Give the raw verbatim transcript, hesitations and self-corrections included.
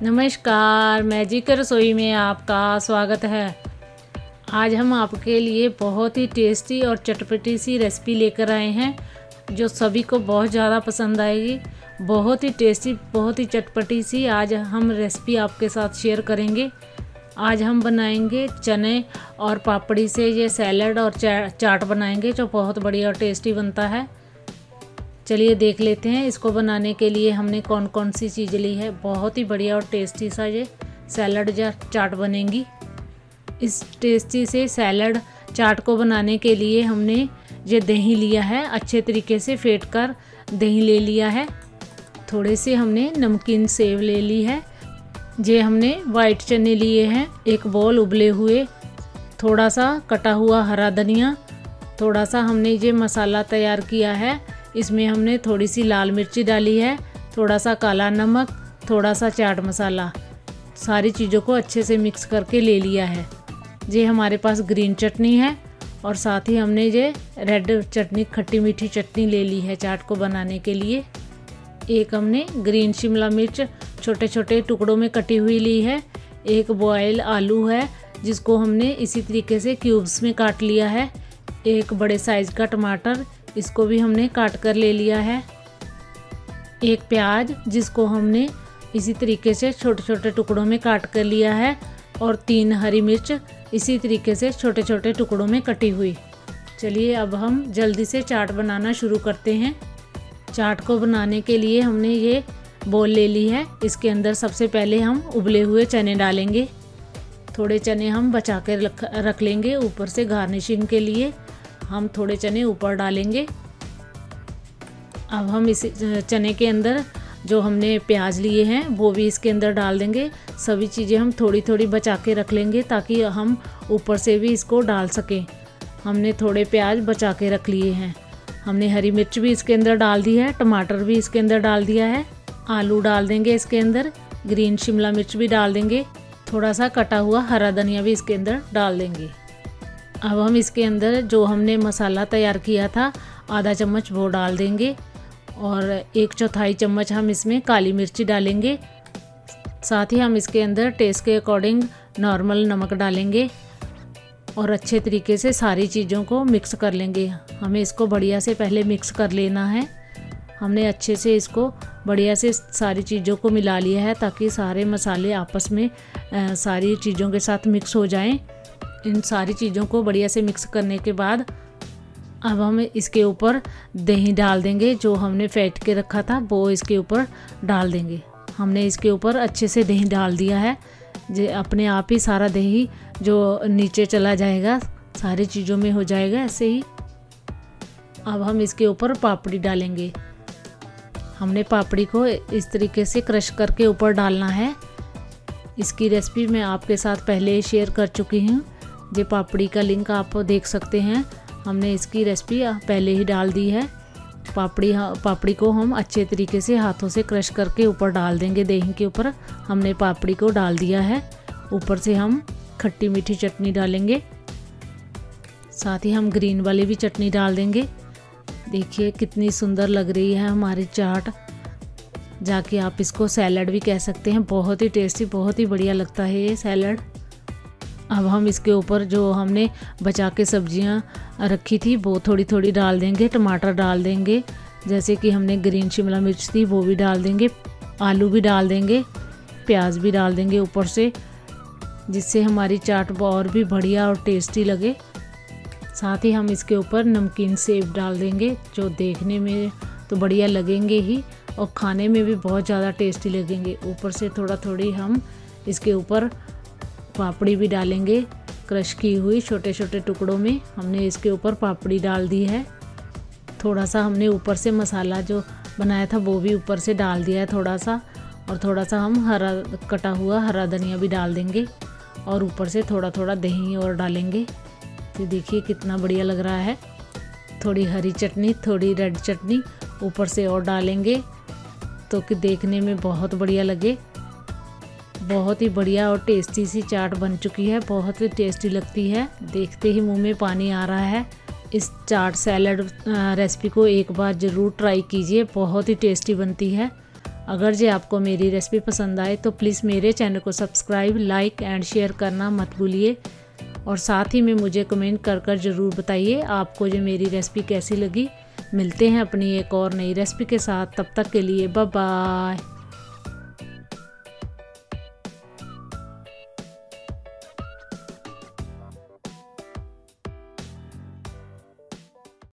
नमस्कार, मैजिक रसोई में आपका स्वागत है। आज हम आपके लिए बहुत ही टेस्टी और चटपटी सी रेसिपी लेकर आए हैं जो सभी को बहुत ज़्यादा पसंद आएगी। बहुत ही टेस्टी, बहुत ही चटपटी सी आज हम रेसिपी आपके साथ शेयर करेंगे। आज हम बनाएंगे चने और पापड़ी से ये सैलड और चा, चाट बनाएंगे जो बहुत बढ़िया और टेस्टी बनता है। चलिए देख लेते हैं इसको बनाने के लिए हमने कौन कौन सी चीज़ ली है। बहुत ही बढ़िया और टेस्टी सा ये सैलड या चाट बनेगी। इस टेस्टी से सैलड चाट को बनाने के लिए हमने ये दही लिया है, अच्छे तरीके से फेंट कर दही ले लिया है। थोड़े से हमने नमकीन सेव ले ली है। ये हमने वाइट चने लिए हैं, एक बॉल उबले हुए, थोड़ा सा कटा हुआ हरा धनिया, थोड़ा सा हमने ये मसाला तैयार किया है। इसमें हमने थोड़ी सी लाल मिर्ची डाली है, थोड़ा सा काला नमक, थोड़ा सा चाट मसाला, सारी चीज़ों को अच्छे से मिक्स करके ले लिया है। ये हमारे पास ग्रीन चटनी है और साथ ही हमने ये रेड चटनी, खट्टी मीठी चटनी ले ली है चाट को बनाने के लिए। एक हमने ग्रीन शिमला मिर्च छोटे छोटे टुकड़ों में कटी हुई ली है। एक बॉयल आलू है जिसको हमने इसी तरीके से क्यूब्स में काट लिया है। एक बड़े साइज़ का टमाटर, इसको भी हमने काट कर ले लिया है। एक प्याज जिसको हमने इसी तरीके से छोटे छोटे टुकड़ों में काट कर लिया है और तीन हरी मिर्च इसी तरीके से छोटे छोटे टुकड़ों में कटी हुई। चलिए अब हम जल्दी से चाट बनाना शुरू करते हैं। चाट को बनाने के लिए हमने ये बोल ले ली है। इसके अंदर सबसे पहले हम उबले हुए चने डालेंगे। थोड़े चने हम बचा कर रख रख लेंगे ऊपर से गार्निशिंग के लिए। हम थोड़े चने ऊपर डालेंगे। अब हम इस चने के अंदर जो हमने प्याज लिए हैं वो भी इसके अंदर डाल देंगे। सभी चीज़ें हम थोड़ी थोड़ी बचा के रख लेंगे ताकि हम ऊपर से भी इसको डाल सकें। हमने थोड़े प्याज बचा के रख लिए हैं। हमने हरी मिर्च भी इसके अंदर डाल दी है, टमाटर भी इसके अंदर डाल दिया है, आलू डाल देंगे इसके अंदर, ग्रीन शिमला मिर्च भी डाल देंगे, थोड़ा सा कटा हुआ हरा धनिया भी इसके अंदर डाल देंगे। अब हम इसके अंदर जो हमने मसाला तैयार किया था आधा चम्मच वो डाल देंगे और एक चौथाई चम्मच हम इसमें काली मिर्ची डालेंगे। साथ ही हम इसके अंदर टेस्ट के अकॉर्डिंग नॉर्मल नमक डालेंगे और अच्छे तरीके से सारी चीज़ों को मिक्स कर लेंगे। हमें इसको बढ़िया से पहले मिक्स कर लेना है। हमने अच्छे से इसको बढ़िया से सारी चीज़ों को मिला लिया है ताकि सारे मसाले आपस में आ, सारी चीज़ों के साथ मिक्स हो जाएं। इन सारी चीज़ों को बढ़िया से मिक्स करने के बाद अब हम इसके ऊपर दही डाल देंगे। जो हमने फेंट के रखा था वो इसके ऊपर डाल देंगे। हमने इसके ऊपर अच्छे से दही डाल दिया है। जो अपने आप ही सारा दही जो नीचे चला जाएगा, सारी चीज़ों में हो जाएगा ऐसे ही। अब हम इसके ऊपर पापड़ी डालेंगे। हमने पापड़ी को इस तरीके से क्रश करके ऊपर डालना है। इसकी रेसिपी मैं आपके साथ पहले शेयर कर चुकी हूँ। ये पापड़ी का लिंक आप देख सकते हैं। हमने इसकी रेसिपी पहले ही डाल दी है। पापड़ी पापड़ी को हम अच्छे तरीके से हाथों से क्रश करके ऊपर डाल देंगे। दही के ऊपर हमने पापड़ी को डाल दिया है। ऊपर से हम खट्टी मीठी चटनी डालेंगे, साथ ही हम ग्रीन वाली भी चटनी डाल देंगे। देखिए कितनी सुंदर लग रही है हमारी चाट। जाके आप इसको सैलड भी कह सकते हैं। बहुत ही टेस्टी, बहुत ही बढ़िया लगता है ये सैलड। अब हम इसके ऊपर जो हमने बचा के सब्जियां रखी थी वो थोड़ी थोड़ी डाल देंगे। टमाटर डाल देंगे, जैसे कि हमने ग्रीन शिमला मिर्च थी वो भी डाल देंगे, आलू भी डाल देंगे, प्याज भी डाल देंगे ऊपर से, जिससे हमारी चाट और भी बढ़िया और टेस्टी लगे। साथ ही हम इसके ऊपर नमकीन सेव डाल देंगे जो देखने में तो बढ़िया लगेंगे ही और खाने में भी बहुत ज़्यादा टेस्टी लगेंगे। ऊपर से थोड़ा थोड़ी हम इसके ऊपर पापड़ी भी डालेंगे, क्रश की हुई छोटे छोटे टुकड़ों में हमने इसके ऊपर पापड़ी डाल दी है। थोड़ा सा हमने ऊपर से मसाला जो बनाया था वो भी ऊपर से डाल दिया है थोड़ा सा, और थोड़ा सा हम हरा कटा हुआ हरा धनिया भी डाल देंगे और ऊपर से थोड़ा थोड़ा दही और डालेंगे। तो देखिए कितना बढ़िया लग रहा है। थोड़ी हरी चटनी, थोड़ी रेड चटनी ऊपर से और डालेंगे तो कि देखने में बहुत बढ़िया लगे। बहुत ही बढ़िया और टेस्टी सी चाट बन चुकी है। बहुत ही टेस्टी लगती है, देखते ही मुंह में पानी आ रहा है। इस चाट सैलड रेसिपी को एक बार ज़रूर ट्राई कीजिए, बहुत ही टेस्टी बनती है। अगर जे आपको मेरी रेसिपी पसंद आए तो प्लीज़ मेरे चैनल को सब्सक्राइब, लाइक एंड शेयर करना मत भूलिए। और साथ ही में मुझे कमेंट कर कर ज़रूर बताइए आपको जो मेरी रेसिपी कैसी लगी। मिलते हैं अपनी एक और नई रेसिपी के साथ, तब तक के लिए बाय बाय।